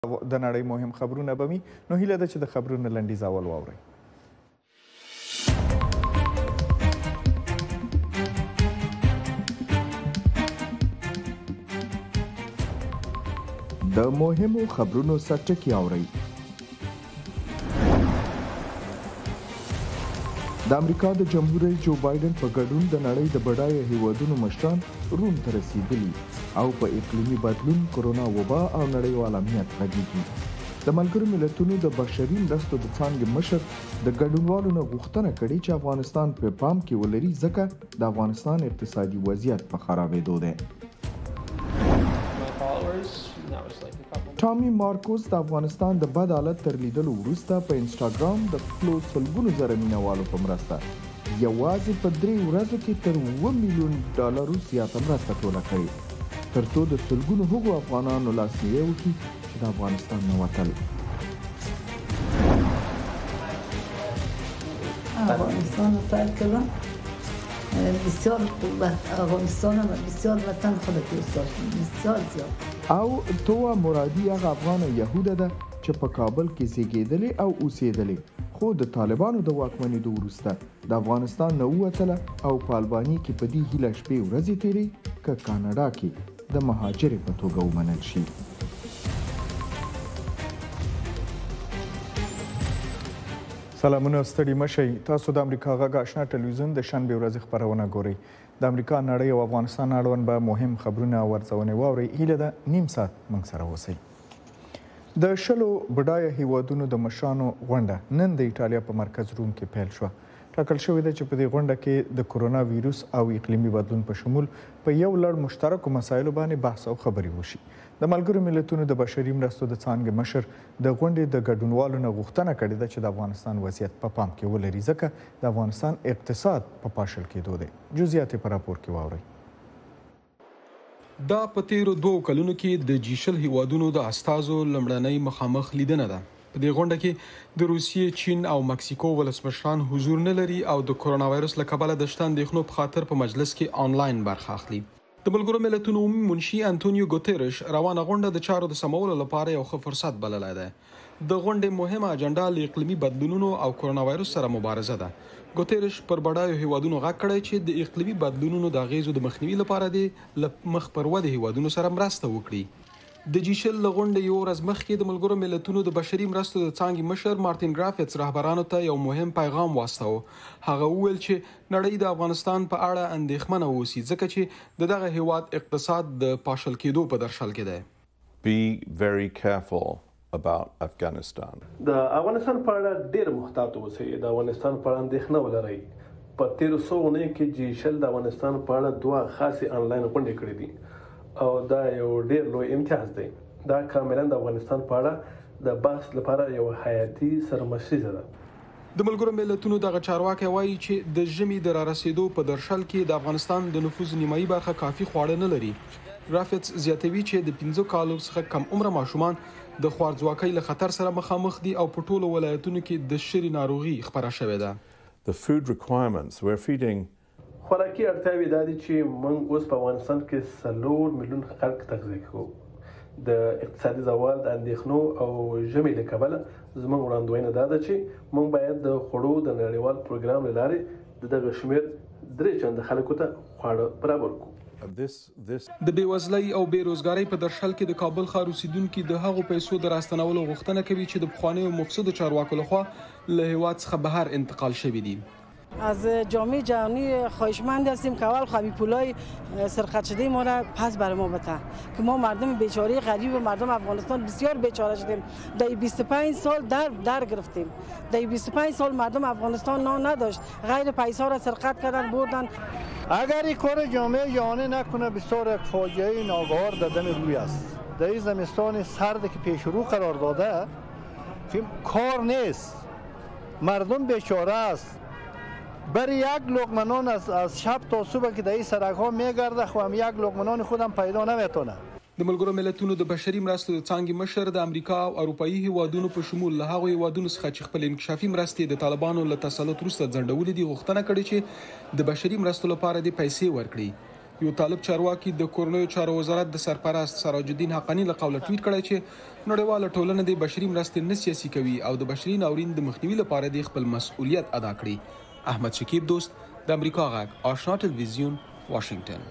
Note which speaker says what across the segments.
Speaker 1: د نړۍ مهم خبرونه به وي نو هیله ده چې د خبرونو لنډیز اول واورئ. د مهمو خبرونو سرټکي اورئ. د امریکا د جمهور رئیس جو بایدن په ګډون د نړۍ د بډایه هیوادونو مشران روم ته رسیدلي او په اقلیمي بدلون، کرونا وبا او نړیوال امنیت غږیږي. د ملګرو ملتونو د بشري مرستو د څانګې مشر د ګډونوالو نه غوښتنه کړې چې افغانستان په پام کې ولري ځکه د افغانستان اقتصادي وضعیت په خرابېدو دی. ټامي مارکوس د افغانستان د بد حالت تر لیدلو وروسته په انسټاګرام د خپلو سلګونو زره مینوالو په مرسته یوازې په 3 ورځو کې تر $1 میلیون زیاته مرسته ټوله کړې تر څو د سلګونو هغو افغانانو لاسنیوی وکړي چې د افغانستان نه وتل.
Speaker 2: افغانستان رو ترک کردم. بسیار افغانستان هم بسیار وطن خود دوست داشتم، بسیار زیاد.
Speaker 1: او توه مرادي هغه افغان یهوده ده چې په کابل کې زیږېدلې او اوسېدلې خو د طالبانو د واکمنېدو وروسته د افغانستان نه ووتله او په البانیا کې په دې هیله شپې ورځې تېرې که کاناډا کې د مهاجرې په توګه ومنل شي. سلامونه ستړي مشئ. تاسو د امریکا غږ آشنا تلویزیون د شنبې ورځې خپرونه ګورئ. د امریکا، نړۍ او افغانستان اړوند به مهم خبرونه او ارزونې واورئ. هیله ده نیم ساعت موږ سره اوسئ. د 10 بډایه هیوادونو د مشرانو غونډه نن د ایټالیا په مرکز روم کې پیل شوه. ټاکل شوې ده چې په دې غونډه کې د کرونا ویروس او اقلیمي بدلون په شمول په یو لړ مشترکو مسایلو باندې بحث او خبرې وشي. د ملګرو ملتونو د بشري مرستو د څانګې مشر د غونډې د ګډونوالو نه غوښتنه کړې ده چې د افغانستان وضعیت په پام کې ولري ځکه د افغانستان اقتصاد په پاشل کېدو دی. جزئیات په راپور کې واورئ.
Speaker 3: دا په تیرو 2 کلونو کې د G20 هیوادونو د استازو لمړنۍ مخامخ لیدنه ده. په دې غونډه کې د روسیې، چین او مکسیکو ولسمشران حضور نه لري او د کرونا وایرس له کبله د شته اندېښنو په خاطر په مجلس کې آنلاین برخه اخلي. د ملګرو ملتونو عمومي منشي انټونیو ګوتيرش روانه غونډه د چارو د سمولو لپاره یو ښه فرصت بللی دی. د غونډې مهمه اجنډا له اقلیمي بدلونونو او کرونا وایرس سره مبارزه ده. ګوتيرش پر بډایو هیوادونو غږ کړی چې د اقلیمي بدلونونو د اغیزو د مخنیوي لپاره د مخ پر ودې هیوادونو سره مرسته وکړي. د G20 غونډې یو ورځ مخکې د ملګرو ملتونو د بشري مرستو د څانګې مشر مارټین ګرافیتس رهبرانو ته یو مهم پیغام واستاوه. هغه وویل چې نړۍ د افغانستان په اړه اندېښمنه اوسي ځکه چې دغه هیواد اقتصاد د پاشل کېدو په درشل کې دی.
Speaker 4: Be very careful about Afghanistan.
Speaker 5: د افغانستان په اړه ډېر محتاط اوسئ. د افغانستان په اړه اندېښنه ولرئ. په تیرو 100 اونیو کې G20 د افغانستان په اړه 2 خاصې آنلاین غونډې کړې دي او دا یو ډېر لوی امتیاز دی. دا کاملا د افغانستان په اړه د بحث لپاره یو حیاتي سرمشریزه ده.
Speaker 3: د ملګرو ملتونو دغه چارواکي وایي چې د ژمي د رارسېدو په درشل کې د افغانستان د نفوذ نیمایي برخه کافي خواړه نه لري. رافیتس زیاتوي چې د 15 کالو څخه کم عمره ماشومان د خوارځواکۍ له خطر سره مخامخ دي او په ټولو ولایتونو کې د شري ناروغي خپره شوې ده.
Speaker 4: The food requirements we're feeding
Speaker 5: خوراکي اړتیاوې دا دي چې موږ اوس په افغانستان کې 4 میلیون خلک تغذیه کوو. د اقتصادي زوال د اندېښنو او ژمي له کبله زموږ وړاندوینه دا ده چې موږ باید د خوړو د نړیوال پروګرام له لارې دغه شمېر 3 چنده خلکو ته خواړه برابر کړو.
Speaker 3: د بېوزلۍ او بېروزګارۍ په درشل کې د کابل ښار اوسیدونکي د هغو پیسو د راستنولو غوښتنه کوي چې د پخوانیو مفسدو چارواکو لخوا له هیواد څخه بهر انتقال شوي دي.
Speaker 6: از جامعه جهانی خواهشمند هستیم که اول خواهی پولای سرقت شده ما را پس بر ما بده که ما مردم بیچاره غریب و مردم افغانستان بسیار بیچاره شدیم. در 25 سال در گرفتیم. در 25 سال مردم افغانستان نان نداشت. غیر پیسا را سرقت کردن بردن.
Speaker 7: اگر این کار جامعه جهانی نکنه بسیار فاجعه ناگوار در دم روی است. در این زمستان سرد که پیش رو قرار داده کار نیست. مردم بیچاره است. برای یک لقمه نان از شب تا صبح که در این سرک ها میگرده خو هم یک لقمه نان خودم پیدا نمیتونه.
Speaker 3: د ملګرو ملتونو د بشري مرستو د څانګې مشر د امریکا او اروپایي هیوادونو په شمول له هغو هیوادونو څخه چې خپل انکشافي مرستې د طالبانو له تسلط وروسته ځنډولې دي غوښتنه کړې چې د بشري مرستو لپاره د پیسې ورکړي. یو طالب چارواکي د کورنیو چارو وزارت د سرپرست سراج الدین حقانی له قوله ټویټ کړی چې نړیواله ټولنه د بشري مرستې نه سیاسي کوي او د بشري ناورین د مخنیوي لپاره د خپل مسؤلیت ادا کړي. احمد شکیب دوست، د امریکا غږ، آشنا تلویزیون، واشنگټن.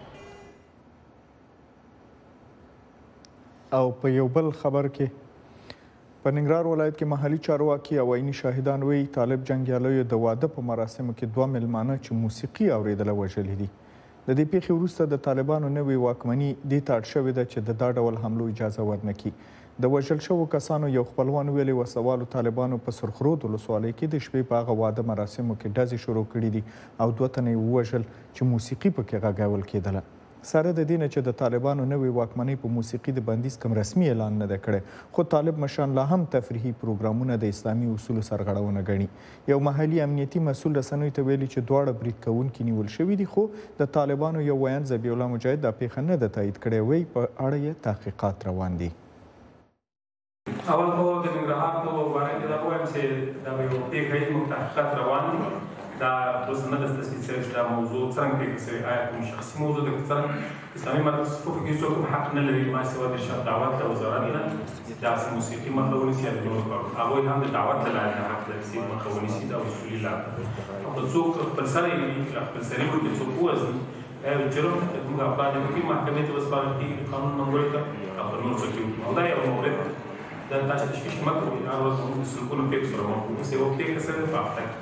Speaker 1: او په یو بل خبر کې په ننګرهار ولایت کې محلي چارواکي او عیني شاهدان وایي طالب جنګیالیو د واده په مراسمو کې 2 میلمانه چې موسیقي اوریدله وژلي دي. د دې پیښې وروسته د طالبانو نوې واکمني دې ته اړ شوې ده چې د دا ډول حملو اجازه ورنکړي. د وژل شوو کسانو یو خپلوان ویلي وسوالو طالبانو په سرخرود ولسوالۍ کې د شپې په هغه واده مراسمو کې ډزې شروع کړي دي او 2 تنه یې ووژل چې موسیقي پکې غږول کېدله. سره د دې نه چې د طالبانو نوې واکمنۍ په موسیقي د بندیز کوم رسمي اعلان نه دی کړی، خو طالب مشران لا هم تفریحي پروګرامونه د اسلامي اصولو سرغړونه ګڼي. یو محلي امنیتي مسؤل رسنیو ته ویلي چې دواړه برید کوونکي نیول شوي دي، خو د طالبانو یو ویاند ذبیح الله مجاهد دا پیښه نه ده تایید کړې، وایي په اړه یې تحقیقات روان دي.
Speaker 8: اول خو د ننګرهار په باره کې دا وایم چې دا یو پیښه تحقیقات روان دي. دا اوس نه ده چې دا موضوع څرنګه پېښه شوې، آیا کوم شخصي موضوع ده که څرنګه اسلامي مدرسو کې څوک حق نه لري ما سوا د شرط دعوت ته وزارت نه داسې موسیقي مخه ونیسي یا نور کار هغوی هم د دعوت له لارې نه حق لري چې مخه ونیسي دا اصولي لار ده. که څوک خپل سره یې خپل سري وکړي څوک ووژني دا یو جرم ده. موږ افغان حکومتي محکمې ته وسپارل کېږي قانون منګولې ته او په نور څه کې وکړي. او دا یو مورد دا تاسو تشویش مه کوئ. هر ورځ موږ د سلګونو پېښو سره مخ یو یوه پېښه سره په هفته کې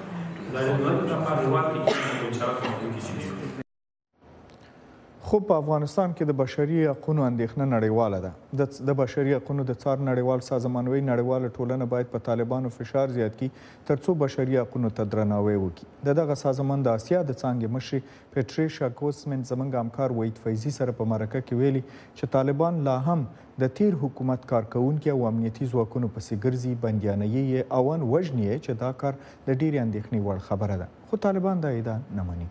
Speaker 1: خو په افغانستان کې د بشري حقونو اندېښنه نړیواله ده. د بشري حقونو د څار نړیوال سازمان وایي نړیواله ټولنه باید په طالبانو فشار زیات کړي ترڅو بشري حقونو ته درناوی وکړي. دغه سازمان د آسیا د څانګې مشرې پیټریشا کوسمن زموږ همکار وحید فیضي سره په مرکه کې ویلي چې طالبان لا هم د تیر حکومت کارکوونکي او امنیتي ځواکونو پسې ګرځي، بندیانوي یې او وژني یې چې دا کار د ډېرې اندېښنې وړ خبره ده. خو طالبان دا ادعا نه مني.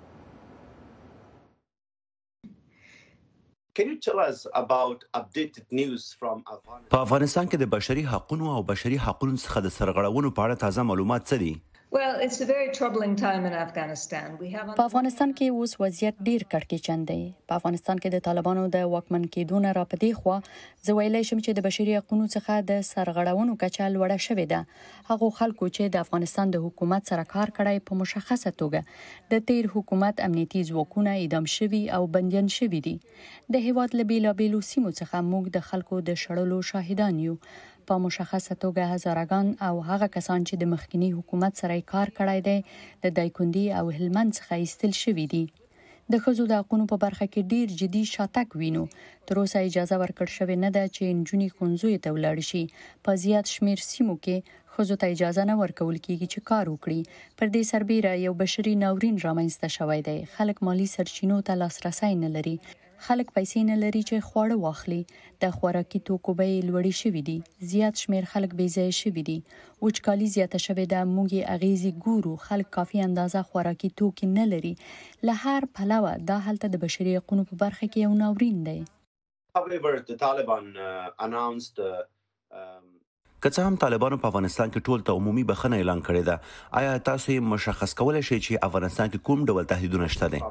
Speaker 9: په افغانستان کې د بشري حقونو او بشري حقونو څخه د سرغړونو په اړه تازه معلومات څه دي؟
Speaker 10: په افغانستان کې اوس وضعیت ډیر کړکېچن دی. په افغانستان کې د طالبانو د واکمن کېدو نه را پدې خوا زه ویلی شم چې د بشري حقونو څخه د سرغړونو کچه لوړه شوې ده. هغو خلکو چې د افغانستان د حکومت سره کار کړی په مشخصه توګه د تیر حکومت امنیتي ځواکونه اعدام شوي او بندیان شوي دي. د هیواد له بیلابیلو سیمو څخه موږ د خلکو د شړلو شاهدان یو. په مشخصه توګه هزارګان او هغه کسان چې د مخکنی حکومت سره کار کړی دی د دایکندي او هلمند څخه ایستل شوي دي. د ښځو د حقونو په برخه کې ډیر جدي شاتګ وینو. تر اوسه اجازه ورکړل شوې نه ده چې نجونې ښوونځیو ته ولاړ شي. په زیات شمیر سیمو کې ښځو ته اجازه نه ورکول کیږي چې کار وکړي. پر دې سربیره یو بشري ناورین رامنځته شوی دی. خلک مالی سرچینو ته لاسرسی نه لري. خلک پیسې نه لري چې خواړه واخلي. د خوراکي توکو بیې لوړې شوې دي. زیات شمیر خلک بې ځایه شوي دي. وچکالي زیاته شوې ده. موږ یې اغیزې ګورو. خلک کافي اندازه خوراکي توکي نه لري. له هر پلوه دا هلته د بشري حقونو په برخه کې یو ناورین دی.
Speaker 9: که څه هم طالبانو په افغانستان کې ټول ته عمومي بخښنه اعلان کړې ده، آیا تاسو یې مشخص کولی شئ چې افغانستان کې کوم ډول تهدیدونه شته دي؟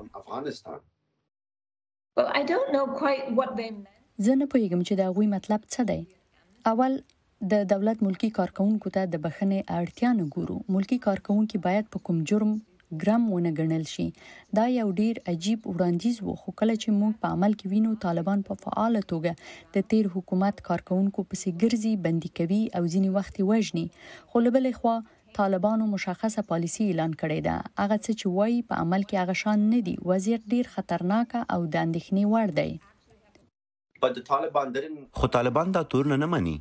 Speaker 10: زه نه پوهیږم چې د هغوی مطلب څه دی. اول د دولت ملکی کارکونکو ته د بخښنې اړتیا نه ګورو. ملکی کارکونکي باید په کوم جرم ګرم ونه ګڼل شي. دا یو ډیر عجیب وړاندیز و، خو کله چې موږ په عمل کې وینو طالبان په فعاله توګه د تیر حکومت کارکونکو پسې ګرځي، بندي کوي او ځینې وخت وژني. خو له بلې خوا طالبانو مشخصه پالیسي اعلان کړې ده. هغه څه چې وایي په عمل کې هغه شان نه دي. وضعیت ډیر خطرناک او د اندېښنې وړ دی.
Speaker 9: خو طالبان دا تورونه نه مني.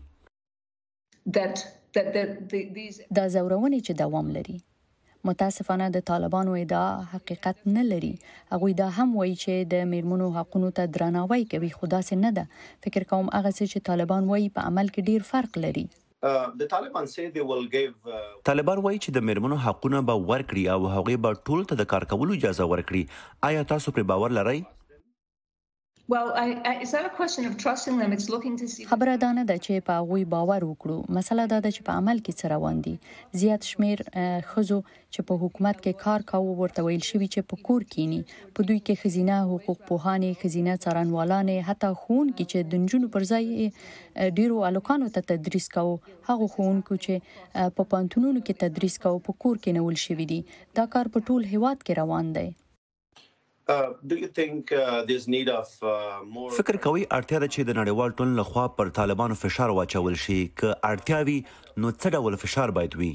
Speaker 10: دا زورونې چې دوام لري. متاسفانه د طالبانو ادعا حقیقت نه لري. هغوی دا هم وایي چې د میرمنو حقونو ته درناوی کوي، خو داسې نه ده. فکر کوم هغه څه چې طالبان وایي په عمل کې ډیر فرق لري.
Speaker 9: طالبان وایي چې د میرمنو حقونه به ورکړي او هغوی به ټول ته د کار کولو اجازه ورکړي. آیا تاسو پرې باور لرئ؟
Speaker 10: خبره دا نه ده چې په هغوی باور وکړو. مسله دا ده چې په عمل کې څه روان دي. زیات شمیر ښځو چې په حکومت کې کار کاوه ورته ویل شوي چې په کور کینی. په دوی کې ښځینه حقوق پوهانې، ښځینه څارنوالانې، حتی ښوونکي چې د نجونو پر ځای ډیرو الکانو ته تدریس کاوه، هغه ښوونکو چې په پوهنتونونو کې تدریس کاوه په کور کې نیول شوي دي. دا کار په ټول هیواد کې روان دی.
Speaker 9: فکر کوي اړتیا ده چې د نړیوال ټولنې لخوا پر طالبانو فشار واچول شي؟ که اړتیا وي نو څه ډول فشار باید وي؟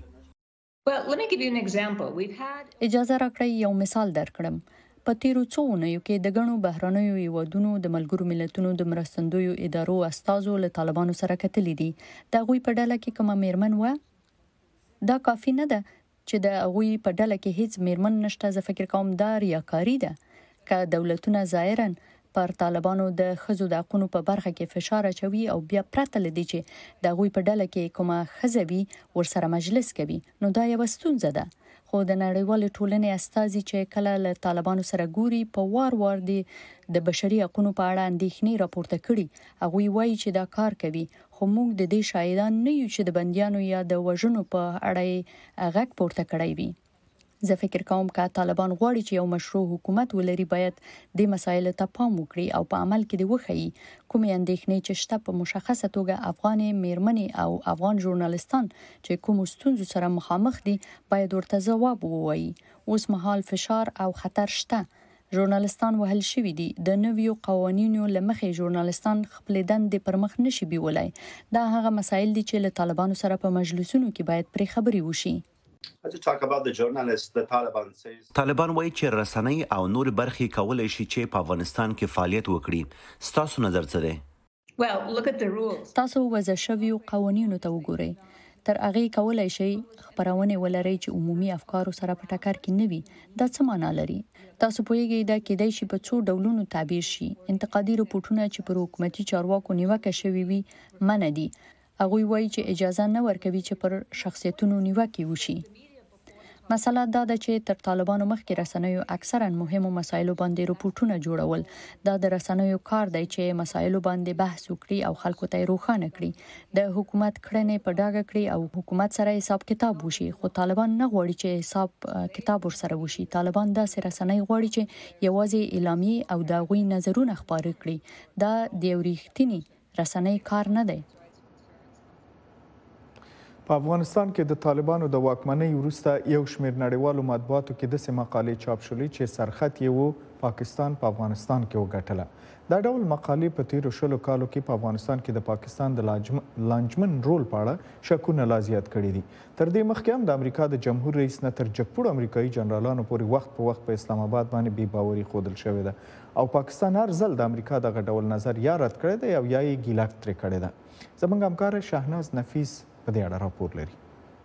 Speaker 10: اجازه راکړئ یو مثال درکړم. په تیرو څو اونیو کې د ګڼو بهرنیو هیوادونو د ملګرو ملتونو د مرستندویو ادارو استازو له طالبانو سره کتلي دي. د هغوی په ډله کې کومه میرمن وه؟ دا کافي نه ده چې د هغوی په ډله کې هیڅ میرمن نشته. زه فکر کوم دا ریاکاري ده. که دولتونه ظاهرا پر طالبانو د ښځو د حقونو په برخه کې فشار اچوي او بیا پرته له دې چې د هغوی په ډله کې کومه ښځه وي ورسره مجلس کوي، نو دا یوه ستونزه ده. خو د نړیوالې ټولنې استازي چې کله له طالبانو سره ګوري په وار وار د بشري حقونو په اړه اندېښنې راپورته کړي. هغوی وایي چې دا کار کوي، خو موږ د دې شاهدان نه یو چې د بندیانو یا د وژنو په اړه غږ پورته کړی وي. زه فکر کوم که طالبان غواړي چې یو مشروع حکومت ولري باید د مسایلو ته پام وکړي او په عمل کې د وښيي کومې اندېښنې چې شته په مشخصه توګه افغان میرمنې او افغان ژورنالستان چې کوم ستونزو سره مخامخ دي باید ورته ځواب ووایي. اوس مهال فشار او خطر شته. ژورنالستان وهل شوي دي. د نویو قوانینو له مخې ژورنالستان خپل دندې پر مخ نشي بیولای. دا هغه مسایل دي چې له طالبانو سره په مجلسونو کې باید پرې خبرې وشي.
Speaker 9: طالبان وایي چې رسنۍ او نور برخې کولای شي چې په افغانستان کې فعالیت وکړي. ستاسو نظر څه دی؟
Speaker 10: تاسو وضع شویو قوانینو ته وګورئ. تر هغې کولای شي خپرونې ولرئ چې عمومي افکارو سره په ټکر کې نه وي. دا څه معنا لري؟ تاسو پوهیږئ دا کېدای شي په څو ډولونو تعبیر شي. انتقادي رپورټونه چې پر حکومتي چارواکو نیوکه شوي وي منع دي. هغوی وایي چې اجازه نه ورکوي چې پر شخصیتونو نیوکې وشي. مسله دا ده چې تر طالبانو مخکې رسنیو اکثرا مهمو مسایلو باندې رپورټونه جوړول. دا د رسنیو کار دی چې مسایلو باندې بحث وکړي او خلکو ته یې روښانه کړي، د حکومت کړنې په ډاګه کړي او حکومت سره حساب کتاب وشي. خو طالبان نه غواړي چې حساب کتاب ورسره وشي. طالبان داسې رسنۍ غواړي چې یوازې اعلامیې او د هغوی نظرونه خپاره کړي. دا د یو ریښتیني رسنۍ کار نه دی.
Speaker 1: په افغانستان کې د طالبانو د واکمنۍ وروسته یو شمېر نړیوالو مطبوعاتو کې داسې مقالې چاپ شولې چې سرخط یې و پاکستان په افغانستان کې وګټله. دا ډول مقالې په تیرو 20 کالو کې په افغانستان کې د پاکستان د لانجمن رول په اړه شکونه لا زیات کړي دي. تر دې مخکې هم د امریکا د جمهور رئیس نه تر جګپوړو امریکایي جنرالانو پورې وخت په وخت په اسلام آباد باندې بې باوري ښودل شوې ده او پاکستان هر ځل د امریکا دغه ډول نظر یا رد کړی دی او یا یې ګیله ترې کړې ده. زموږ همکار شهناز نفیس په دې اړه راپور لري.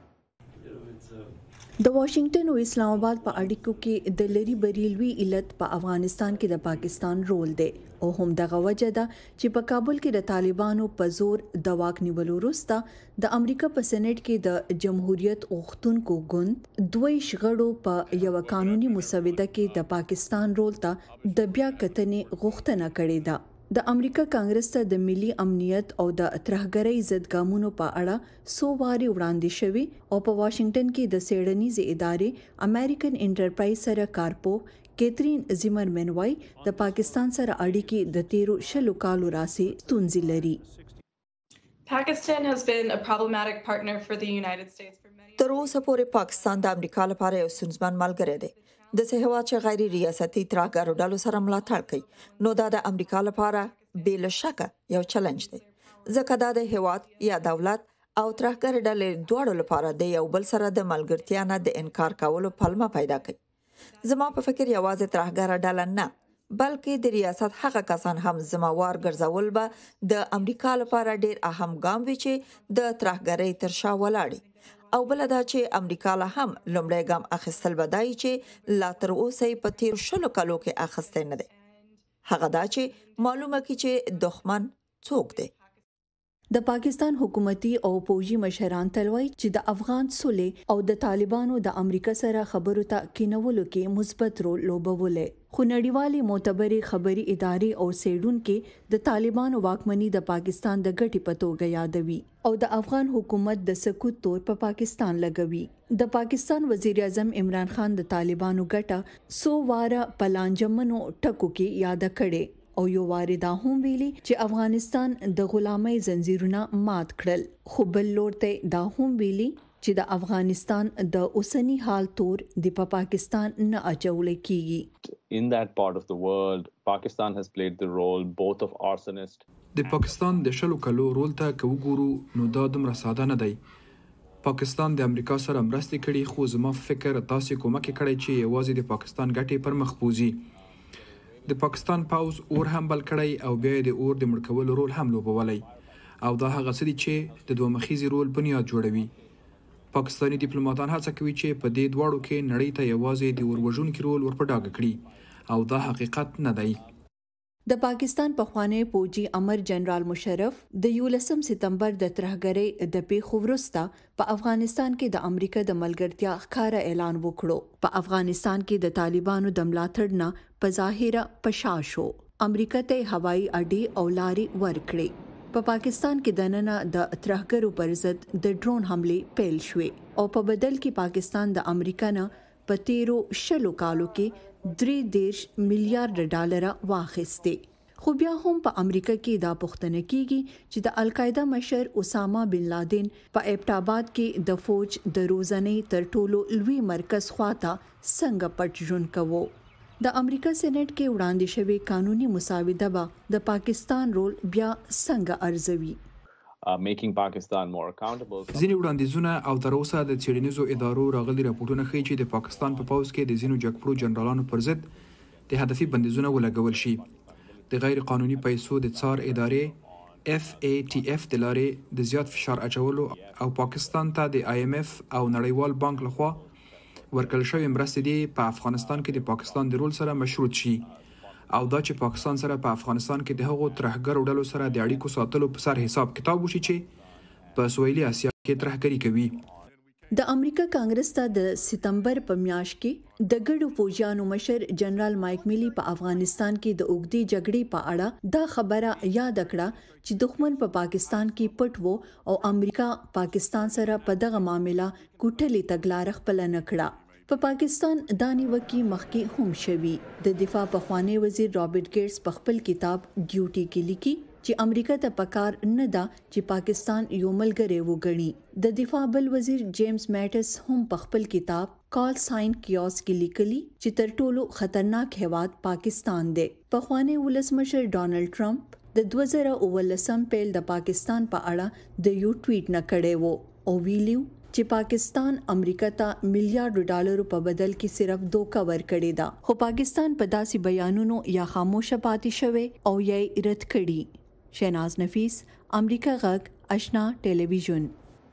Speaker 11: د واشنگټن او اسلام آباد په اړیکو کې د لری بریلوي علت په افغانستان کې د پاکستان رول دی او هم دغه وجه ده چې په کابل کې د طالبانو په زور د واک نیولو وروسته د امریکا په سېنات کې د جمهوریت غوښتونکو ګوند دوی شغړو په یو قانوني مسوده کې د پاکستان رول ته د بیا کتنې غوښتنه کړې ده. د امریکا کانګرس ته د ملي امنیت او د ترهګرۍ ضد ګامونو په اړه څو واري وړاندې شوی او په واشنگټن کې د څېړنیزې ادارې امریکن انټرپرایز سره کارپو کیترین زیمرمن وای د پاکستان سره اړیکې د تیرو 20 کالو راسي ستونزې لري.
Speaker 12: Pakistan has been a problematic partner for the United States for many.
Speaker 13: تر اوسه پورې پاکستان د امریکا لپاره یو ستونزمن ملګری دی. د هېواد چې غیر ریاستي ترهګرو ډلو سره ملاتړ کوي نو دا د امریکا لپاره بې له شکه یو چیلنج دی، ځکه دا د هېواد یا دولت او ترهګر ډلې دواړو لپاره د یو بل سره د ملګرتیا نه د انکار کولو پلمه پیدا کوي. زما په فکر یوازې ترهګر ډله نه بلکې د ریاست هغه کسان هم زموار ګرځول به د امریکا لپاره ډیر اهم ګام وي چې د ترهګرۍ تر شا ولاړي. او بل دا چې امریکا له هم لومړی ګام اخیستل بدای چې لا تر اوسه په تیر 20 کالو کې اخیستل نه دي. هغه دا چې معلومه کی چې دښمن څوک دی.
Speaker 11: د پاکستان حکومتي او پوجي مشران تلوي چې د افغان صلح او د طالبانو د امریکا سره خبرو ته کینولو کې مثبت رول لوبولې خو نړیوالې معتبرې خبري ادارې او سیډونکو د طالبانو واکمنۍ د پاکستان د ګټې په توګه یادوي او د افغان حکومت د سکوت تور په پاکستان لګوي د پاکستان وزیر اعظم عمران خان د طالبانو ګټه 100 واره پلانجمنو ټکو کې یاد کړي او یو واردا هم ویلي چې افغانستان د غلامۍ زنجیرونه مات کړل خو بل لور ته دا هم ویلي چې د افغانستان د اوسنی حال تور د پاکستان نه اچول کیږي.
Speaker 14: In that part of the world, Pakistan has played the role both of arsonist.
Speaker 3: د پاکستان د شلو کلو رول ته کو ګورو نو دا دومره ساده نه دی. پاکستان د امریکا سره مرستې کړي خو زما فکر تاسو کومه کې کړی چې یوازې د پاکستان ګټې پر مخ بوزي. د پاکستان پاوز اور هم بل کړی او بیا د اور د مړکولو رول هم لوبولی او دا هغه څه دي چې د دوه مخیزي رول بنیاد جوړوي. پاکستاني ډیپلوماټان هڅه کوي چې په دې دواړو کې نړۍ ته یوازې د اوروژونکي رول ورپډاګه کړي او دا حقیقت نه دی.
Speaker 11: د پاکستان پخوانی پوجي امر جنرال مشرف د 11 سپتمبر د ترهګرۍ د پیښو وروسته په افغانستان کې د امریکا د ملګرتیا ښکارا اعلان وکړو. په افغانستان کې د طالبانو د ملاتړ نه په ظاهره پشاشو امریکا ته هوایي اډې او لارې ورکړې. په پاکستان کې د نن د ترهګرو پر ضد د ډرون حمله پیل شوې او په بدل کې پاکستان د امریکا نه په 13 کالو کې 3 میلیارډ ډالر واخیستې خو بیا هم په امریکا کې دا پوښتنه کیږي چې د القاعده مشر اسامه بن لادن په ابټاباد کې د فوج د روزنې تر ټولو لوی مرکز خواته څنګه پټ ژوند کوو. د امریکا سېنات کې وړاندې شوی قانوني مسوده به د پاکستان رول بیا څنګه ارزوي.
Speaker 14: Making Pakistan more accountable.
Speaker 3: ځینې وړاندیزونه او تر اوسه د څېړنیزو ادارو راغلي راپورونه ښیي چې د پاکستان په پوځ کې د ځینو جګپړو جنرالانو پر ضد د هدفي بندیزونه ولګول شي. د غیر قانوني پیسو د څار ادارې FATF د لارې د زیات فشار اچولو او پاکستان ته د IMF او نړیوال بانک لخوا ورکړل شوې مرستې دي په افغانستان کې د پاکستان د رول سره مشروط شي او دا چې پاکستان سره په افغانستان کې د هغو ترهګرو ډلو سره د اړیکو ساتلو په سر حساب کتاب وشي چې په سویلي اسیا کې ترهګري کوي.
Speaker 11: د امریکا کانګرس ته د سپتمبر په میاشت کې د ګډو فوجیانو مشر جنرال مایک میلی په افغانستان کې د اوږدې جګړې په اړه دا خبره یاد کړه چې دښمن په پاکستان کې پټ وو او امریکا پاکستان سره په دغه معاملې کوټلې تګلار خپل نه کړه. په پاکستان دانی وکی مخکې هم شوی. د دفاع پخوانی وزیر رابرټ ګیټس په خپل کتاب ډیوټي کې لیکي چې امریکا ته پکار نه ده چې پاکستان یو ملګری وګڼي. د دفاع بل وزیر جیمز میټس هم په خپل کتاب کال ساين کیوس کې لیکلي چې تر ټولو خطرناک هیواد پاکستان دی. پخوانی ولسمشر ډانلډ ټرمپ د 2019 پیل د پاکستان په اړه د یو ټویټ نه کړی وو او ویلیو چې پاکستان امریکا ته میلیارډ ډالر په بدل کې صرف دوکا ورکړی دا خو پاکستان په داسې بیانونو یا خاموشه پاتې شوی او یې رد کړي. شناز نفیس، امریکا غږ، آشنا ټلویزیون.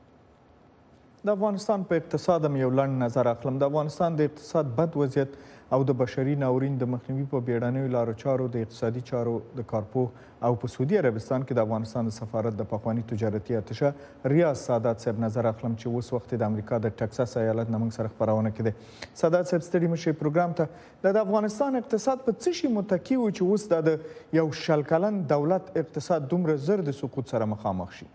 Speaker 1: د افغانستان په اقتصاد هم یو لنډ نظر اخلم. د افغانستان د اقتصاد بد وضعیت او د بشري ناورین د مخنیوي په بیړنیو لارو چارو د اقتصادي چارو د کارپوه او په سعودي عربستان کې د افغانستان د سفارت د پخواني تجارتي اتشه ریاض سادات صاحب نظر اخلم چې اوس وخت د امریکا د ټکساس ایالت نه موږ سره خپرونه کې دی. سادات صاحب ستړي مشي پروګرام ته د افغانستان اقتصاد په څه شي متکی و چې اوس د یو شل کلن دولت اقتصاد دومره زر د سقوط سره مخامخ شي؟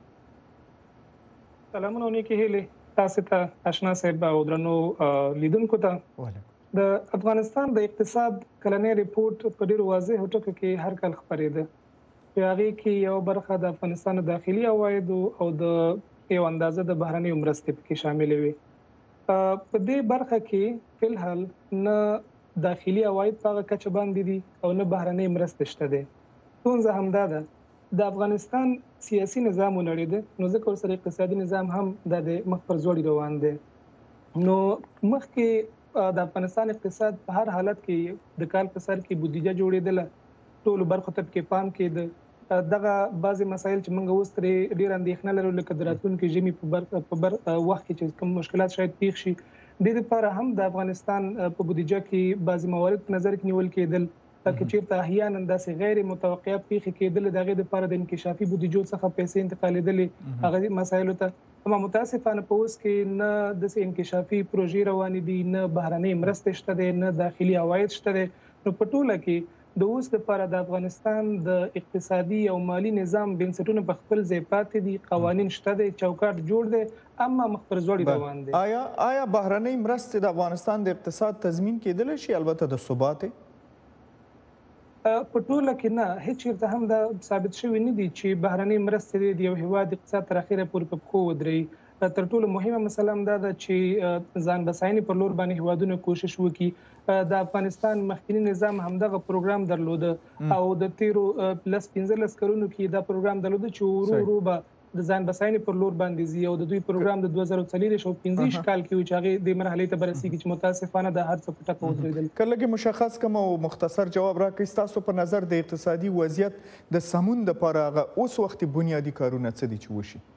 Speaker 15: سلامونه نیکی هیلې تاسو ته آشنا صاحب او درنو لیدونکو ته. د افغانستان د اقتصاد کلنی ریپورت په ډیرو واضح ټکو کې هر کال خبرېده. په هغه کې یو برخه د افغانستان داخلي عواید او د یو اندازه د بهرنۍ مرستې پکې شامل وي. په دې برخه کې په الحال نه داخلي عواید په کچه باندې دي او نه بهرنۍ مرستې شته دي. څنګه همدا ده د افغانستان سیاسي نظام ولړید نو ځکه سره اقتصادي نظام هم د مخ پر زوړ روان دي. نو مخکې د افغانستان اقتصاد په هر حالت کې د کال په سر کې بودیجه جوړېدله ټول برخو ته کې پام کې دغه بعضی مسایل چې موږ اوس ترې ډېر اندېښنه لرو لکه د راتلونکي ژمي په وخت کې چې کوم مشکلات شاید پیښ شي د دې لپاره هم د افغانستان په بودیجه کې بعضی موارد په نظر کې نیول کېدل کې چیرته احیانا داسې غیر متوقعه پیښې کېدل د هغې دپاره د انکشافي بودیجو څخه پیسې انتقالېدلې هغه مسایلو ته. اما متاسفانه په اوس کې نه داسې انکشافي پروژې روانې دي، نه بهرنۍ مرستې شته دی، نه داخلي عواید شته دی. نو په ټوله کې د اوس لپاره د افغانستان د اقتصادي او مالی نظام بنسټونه په خپل ځای پاتې دي، قوانین شته دی، چوکاټ جوړ دی، اما مخ پر ځوړې روان دی.
Speaker 1: آیا بهرنۍ مرستې د افغانستان د اقتصاد تضمین کېدلی شي، البته د ثبات
Speaker 15: په ټوله کې نه، هیڅ چېرته هم دا ثابت شوي نه دي چې بهرنۍ مرستې د یو هیواد اقتصاد تر اخره پورې په پښو ودرېږي. تر ټولو مهمه مسله هم دا ده چې ځان بساینې پر لور باندې هیوادونه کوشش وکړي. د افغانستان مخکینی نظام همدغه پروګرام درلوده او د تیرو 15 کلونو کې دا پروګرام درلوده چې ورو ورو به د ځان بساینې پر لور باندې ځي او د دوی پروګرام د 2015 کال کې و چې هغې دې مرحلې ته برسېږي چې متاسفانه دا هر څه په ټپه ودرېدل.
Speaker 1: که لږ مشخص کم او مختصر جواب راکړئ، ستاسو په نظر د اقتصادي وضعیت د سمون دپاره هغه اوس وختي بنیادي کارونه څه دي چې وشي؟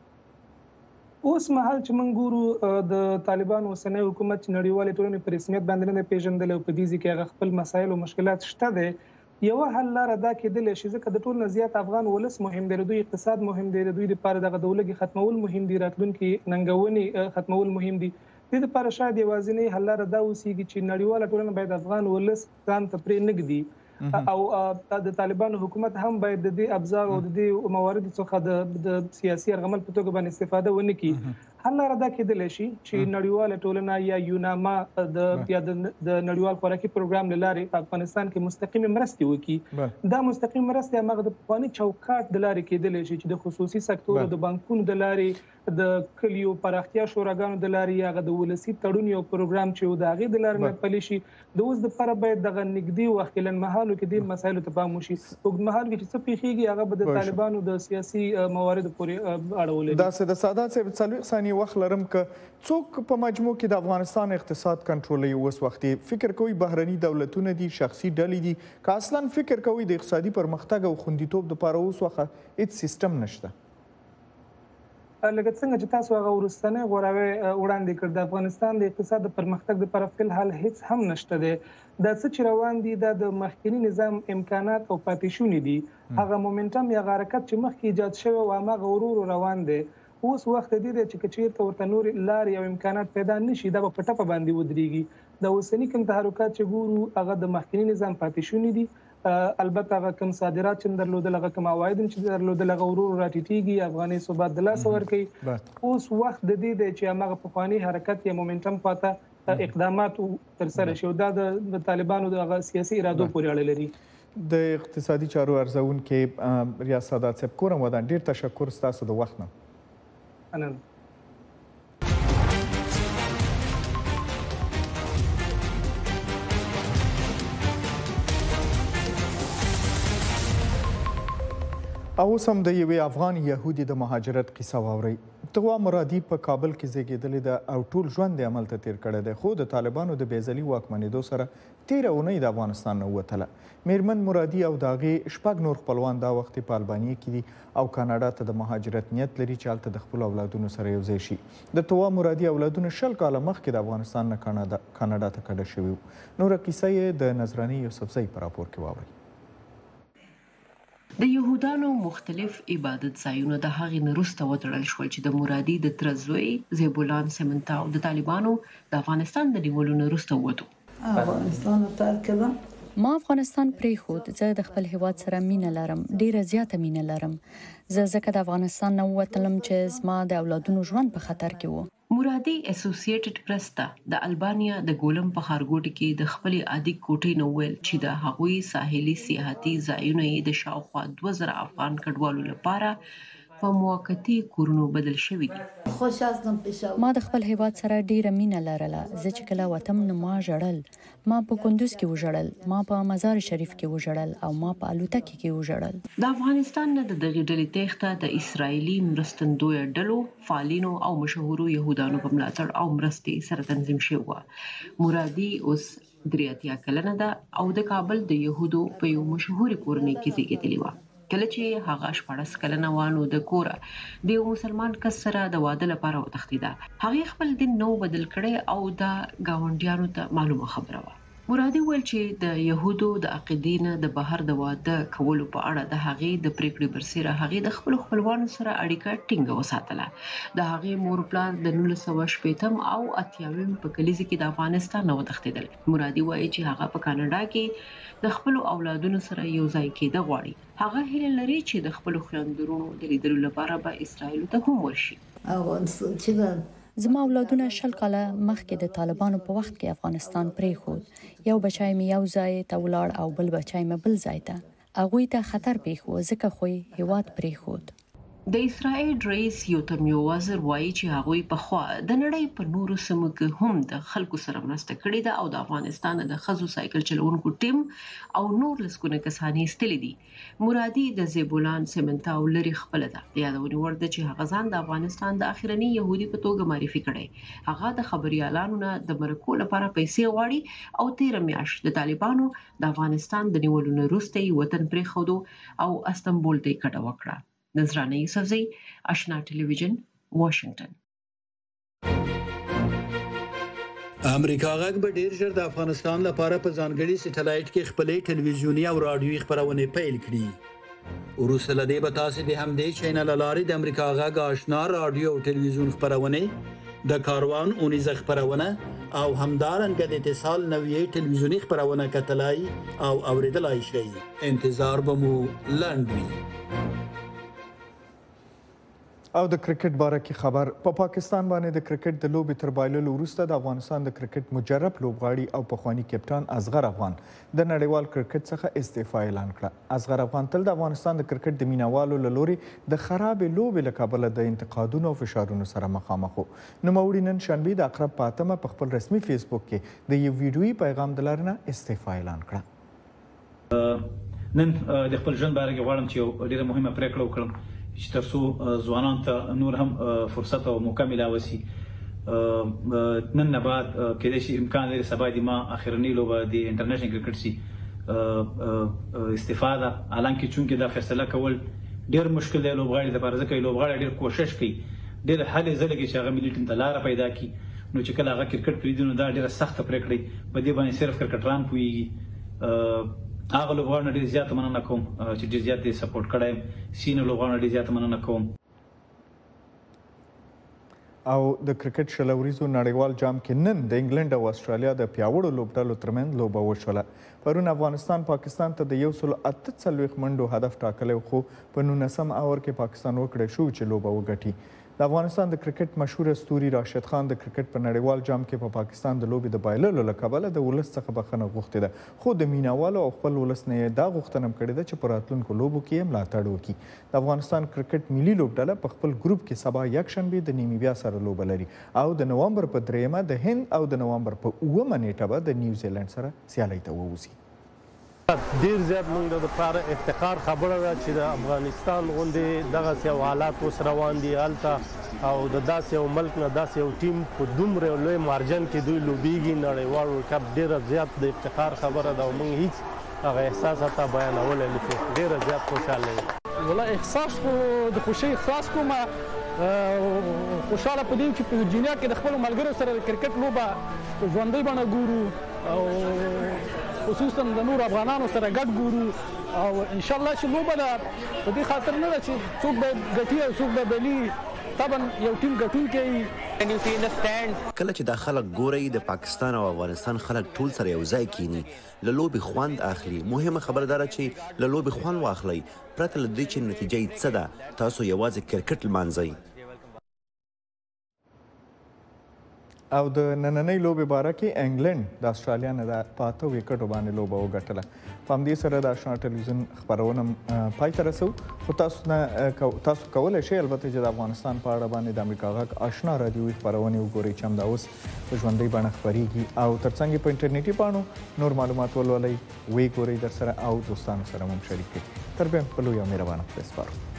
Speaker 15: اوس مهال چې موږ ګورو د طالبانو اوسنی حکومت چې نړیوالې ټولنې په رسمیت باندې نه دی پېژندلی او په دې ځای کې هغه خپل مسایل او مشکلات شته دی. یوه حل لاره دا کېدلی شي، ځکه د ټول نه زیات افغان ولس مهم دی، د دوی اقتصاد مهم دی، د دوی لپاره دغه د ولږې ختمول مهم دي، راتلونکي ننګونې ختمول مهم دي. دې لپاره شاید یوازینۍ حل لاره دا اوسېږي چې نړیواله ټولنه باید افغان ولس ځان ته پرې نږدي او د طالبانو حکومت هم باید د دې ابزار او د دې مواردو څخه د سیاسي ارغمل په توګه باندې استفاده ونه کړي. حل لاره دا کېدلی شي چې نړیواله ټولنه یا یوناما یا د نړیوال خوراکي پروګرام له لارې په افغانستان کې مستقیمې مرستې وکړي. دا مستقیم مرستې هماغه د پخواني چوکاټ د لارې کېدلی شي چې د خصوصي سکتور د بانکونو د لارې، د کلیو پراختیا شوراګانو د لارې، هغه د ولسي تړون یو پروګرام چې د هغې د لارې نه پلی شي. د اوس دپاره باید دغه نږدې وخت کې لنډمهالو کې دې مسایلو ته پام وشي. اوږدمهال کې چې څه پېښېږي هغه به د طالبانو د سیاسي مواردو پورې اړولی.
Speaker 1: داسې د سادات صاحب 40 ثانیې وخت لرم که څوک په مجموع کې د افغانستان اقتصاد کنټرولوي اوس وخت فکر کوي بهرني دولتونه دي، شخصي ډلې دي، که اصلا فکر کوي د اقتصادي پرمختګ او خوندیتوب دپاره اوس وخت هېڅ سیستم نشته؟
Speaker 15: لکه څنګه چې تاسو هغه وروستنی غوراوی وړاندې کړ، د افغانستان د اقتصاد د پرمختګ لپاره فلحال هیڅ هم نشته دی. دا څه چې روان دي دا د مخکینی نظام امکانات او پاتې شونې دي، هغه مومنټم یا حرکت چې مخکې ایجاد شوی و هماغه ورو ورو روان دی. اوس وخت دی چې که چېرته ورته نورې لارې او امکانات پیدا نه شي دا به په ټپه باندې ودرېږي. د اوسني کوم تحرکات چې ګورو هغه د مخکینی نظام پاتې شونې دي. البته هغه کم صادرات چې درلودل، هغه کم عواید چې درلودل، هغه ورو ورو راټیټېږي، افغاني ثبات د لاسه ورکوي. اوس وخت د دې دی چې هماغه پخواني حرکت یا مومنټم خواته اقدامات ترسره شي او دا د طالبانو د هغه سیاسي ارادو پورې اړه لري.
Speaker 1: د اقتصادي چارو ارزونکي ریاض سادات صاحب کورم ودان، ډېر تشکر ستاسو د وخت نه. اوس هم د یوې افغان یهودي د مهاجرت قصه واورئ. تغوا مرادي په کابل کې زیږېدلې ده او ټول ژوند یې عمل ته تیر کړی دی، خو د طالبانو د بېځلي واکمنېدو سره تېره اونۍ د افغانستان نه ووتله. میرمن مرادي او د هغې 6 نور خپلوان دا وخت په البانیې کې دي او کاناډا ته د مهاجرت نیت لري چې هلته د خپلو اولادونو سره یوځای شي. د تغوا مرادي اولادونه 20 کاله مخکې د افغانستان نه کاناډا ته کډه شوي وو. نوره کیسه یې د نظرانې یوسفزۍ په راپور کې واورئ.
Speaker 16: د یهودانو مختلف عبادت ځایونه د هغې نه وروسته وتړل شول چې د مرادي د تره زوی زیبولان سمنتاو د طالبانو د افغانستان د نیولو نه وروسته ووتو.
Speaker 2: افغانستان ترک کړم.
Speaker 10: ما افغانستان پریښود. زه د خپل هیواد سره مینه لرم، ډیره زیاته مینه لرم. زه ځکه د افغانستان نه ووتلم چې زما د اولادونو ژوند په خطر کې و.
Speaker 16: مرادي اسوسییټډ پریس ته د البانیا د ګولم په ښارګوټي کې د خپل عادي کوټې نه ویل چې د هغوی ساحلي سیاحتي ځایونه یې د شاوخوا 2000 افغان کډوالو لپاره په موقتي کورونو بدل شوي دي.
Speaker 10: ما د خپل هیواد سره ډیره مینه لرله. زه چې کله وتم نو ما ژړل. ما په کندوز کې وژړل، ما په مزار شریف کې وژړل او ما په الوتکې کې وژړل.
Speaker 16: د افغانستان نه د دغې ډلې تېښته د اسرایلي مرستندویه ډلو، فعالینو او مشهورو یهودانو په ملاتړ او مرستې سره تنظیم شوې وه. مرادي اوس 83 کلنه ده او د کابل د یهودو په یو مشهوري کورنۍ کې زیږېدلې وه. کله چې هغه 14 کلنه وه نو د کوره د یو مسلمان کس سره د واده لپاره وتښتېده. هغې خپل دین نو بدل کړی او د ګاونډیانو ته معلومه خبره وه. مرادي ویل چې د يهودو د عقیدې نه د بهر د واده کولو په اړه د هغې د پریکړې برسېره هغې د خپل خپلوانو سره اړیکه ټینګه وساتله. د هغې مور پلار د 1980 او 88 په کلیزه کې د افغانستان نه وتښتېدل. مرادي وایي چې هغه په کاناډا کې د خپل اولادونو سره یو ځای کېده غواړي. هغه هیله لري چې د خپل خويندرونو د لیدلو لپاره به اسرائیل ته هم ورشي.
Speaker 10: زما اولادونه 20 کاله مخکې د طالبانو په وخت کې افغانستان پریښود. یو بچای مې یو ځای ته ولاړ او بل بچای مې بل ځای ته. هغوی ته خطر پیښ و ځکه خو یې هیواد پریښود.
Speaker 16: د اسرائیل رئیس یوتمیو وزیر وایي چې هغوی په خوا د نړۍ په نورو سیمو کې هم د خلکو سره مرسته کړې ده او د افغانستان د ښځو سایکل چلونکو ټیم او نور لسګونه کسان یې ایستلي دي. مرادي د زیبولان سیمنټاو لري خپله ده. د یادونې وړ ده چې هغه ځان د افغانستان د اخرني یهودي په توګه معرفي کړی. هغه د خبريالانو نه د مرکو لپاره پیسې غواړي او تیر میاشت د طالبانو د افغانستان د نیولو نه وروسته یې وطن پرېښودو او استنبول ته یې کډه وکړه. نظرانه یوسفزی، آشنا تلویزیون، واشنگټن.
Speaker 17: امریکا غږ به ډیر ژر د افغانستان لپاره په ځانګړي سټلایټ کې خپلې ټلویزیونی او رادیوي خبرونه پیل کړي. وروسته له دې به تاسو د همدې چینل لارې د امریکا غږ آشنا رادیو او ټلویزیون خبرونه، د کاروان اونیزه خبرونه او همدارنګه د اتصال نوې ټلویزیونی خبرونه کتلای او اوریدلای شئ. انتظار به مو لنډ وي.
Speaker 1: او د کرکټ باره کې خبر په پاکستان باندې د کرکټ د لوبې تر بایللو وروسته د افغانستان د کرکټ مجرب لوبغاړي او پخوانی کپټان اصغر افغان د نړیوال کرکټ څخه استعفا اعلان کړه. اصغر افغان تل د افغانستان د کرکټ د مینوالو له لوري د خرابې لوبې له کبله د انتقادونو او فشارونو سره مخامخ و. نوموړي نن شنبې د اقرب په 8 په خپل رسمي فیسبوک کې د یو ویډیويي پیغام د لارې نه استعفا اعلان کړه.
Speaker 18: نن د خپل ژوند باره کې غواړم چې یو ډېره مهمه پریکړه وکړم چې ترڅو ځوانان ته نور هم فرصت او موقع ملاوي شي. نن نه بعد کېدای شي امکان لري سبا د ما اخرنی لوبه د انټرنیشنل کرکټ سي استفاده حالانکه چونکه دا فیصله کول ډیر مشکل دی لوبغاړي لپاره ځکه لوبغاړي ډیر کوشش کوي ډیر هلې ځلې کې چې هغه ملي ټیم ته لار پیدا کړي نو چې کله هغه کرکټ پریږدي نو دا ډیره سخته پریکړه په دې باندې صرف کرکټران پوهیږي. هغه لوبغاړو ډېر زیات مننه کوم چې ډېر زیات یې سپورټ کړی سینه لوبغاړو ډېر زیات مننه کوم.
Speaker 1: او د کرکټ شلوریزو نړیوال جام کې نن د انګلند او استرالیا د پیاوړو لوبډلو ترمنځ لوبه وشوله. پرون افغانستان پاکستان ته د 148 منډو هدف ټاکلی خو په 19 اور کې پاکستان وکړی شو چې لوبه وګټي. د افغانستان د کرکټ مشهور استوري راشد خان د کرکټ په نړیوال جام کې په پاکستان د لوبې د بایللو له کبله د ولس څخه بخښنه غوښتې ده خو د مینوالو او خپل ولس نه یې دا غوښتنه هم کړې ده چې په راتلونکو لوبو کې یې ملاتړ وکړي. د افغانستان کرکټ ملي لوبډله په خپل ګروپ کې سبا یکشنبې د نیمیبیا سره لوبه لري او د نومبر په 3 د هند او د نومبر په 9 نیټه به د نیوزیلند سره سیالۍ ته ووځي.
Speaker 19: ډیر زیات موږ د لپاره افتخار خبره ده چې د افغانستان غوندې دغسې یو حالات اوس روان دي هلته او د داسې یو ملک نه داسې یو ټیم په دومره لوی مارجن کې دوی لوبیږي نړیوال ورلډ کپ ډیره زیات د افتخار خبره ده او موږ هیڅ هغه احساس حتی بیانولی نه شو. ډیره زیات خوشحاله یم.
Speaker 20: والله احساس خو د خوښۍ احساس کوم خوشحاله په دې چې په ورجینیا کې د خپلو ملګرو سره د کرکټ لوبه په ژوندۍ بڼه ګورو او خصوصا د نور افغانانو سره ګډ ګورو او انشاءالله چې لوبه ده په دې خاطر نه ده چې څوک به ګټي او څوک به بلي طبعا یو ټیم ګټونکی
Speaker 9: کله چې دا خلک ګوري د پاکستان او افغانستان خلک ټول سره یو ځای کینی له لوبې خوند اخلي. مهمه خبره ده چې له لوبې خوند واخلئ پرته له دې چې نتیجه یې څه ده تاسو یوازې کرکټ لمانځئ.
Speaker 1: او د نننۍ لوبې باره کې انګلند د استرالیا نه په 8 وکټو باندې لوبه وګټله. په همدې سره د آشنا تلویزیون خبرونه پای ته رسو خو تاسو کولی شئ البته چې د افغانستان په اړه باندې د امریکا غږ آشنا رادیوي خبرونې وګورئ چې همدا اوس په ژوندۍ بڼه خپرېږي او ترڅنګ یې په انټرنیټي پاڼو نور معلومات ولولئ ویې ګورئ در سره او دوستانو سره هم شریک کړئ. تر بیا په لوی او مهربانه خدای سپارو.